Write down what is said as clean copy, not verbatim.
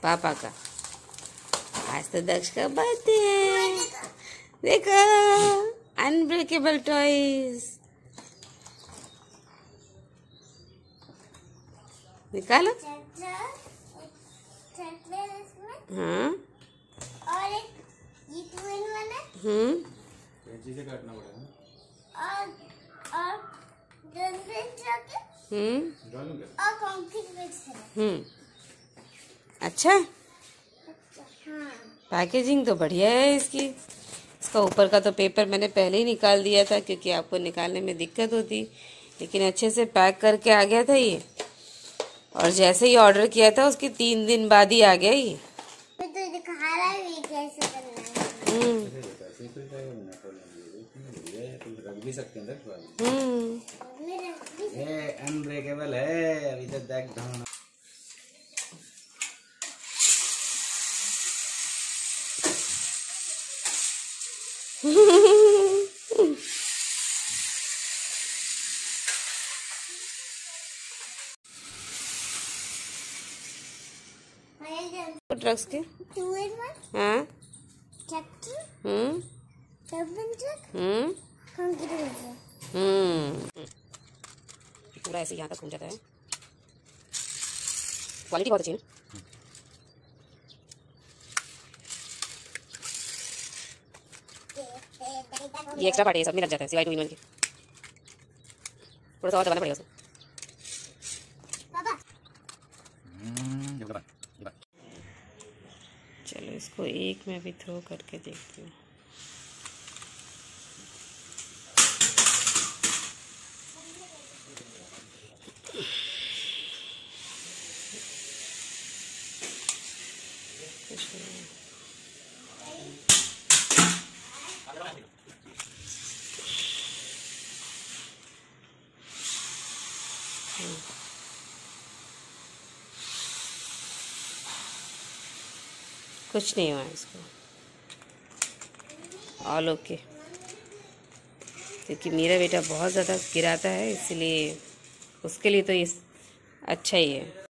पापा का। आज तो दक्ष का बर्थडे है। देखो अनब्रेकेबल टॉयज निकालो। हाँ और एक ये ट्विन वन है। कैंची से काटना पड़ेगा। और डालूं क्या? और कंक्रीट मिक्स है। अच्छा हाँ पैकेजिंग तो बढ़िया है इसकी। इसका ऊपर का तो पेपर मैंने पहले ही निकाल दिया था क्योंकि आपको निकालने में दिक्कत होती, लेकिन अच्छे से पैक करके आ गया था ये। और जैसे ही ऑर्डर किया था उसके 3 दिन बाद ही आ गया ये। मैं तो दिखा रहा हूँ कैसे करना है। रख भी सकते हैं मेरा ये अनब्रेकेबल है। अभी तक देख ढंग ड्रग्स के। ट्विन वन हाँ tractor turban truck concrete mix है। पूरा ऐसे यहाँ तक घूम जाता है। क्वालिटी बहुत अच्छी है। ये एक्स्ट्रा पार्ट है, सब में लग जाता है सिवाय 2 in 1 के। थोड़ा सा और दबाना पड़ेगा उसको। पापा चलो इसको एक में भी थ्रो करके देखती हूँ। कुछ नहीं हुआ इसको, ऑल ओके। क्योंकि मेरा बेटा बहुत ज़्यादा गिराता है इसलिए उसके लिए तो ये अच्छा ही है।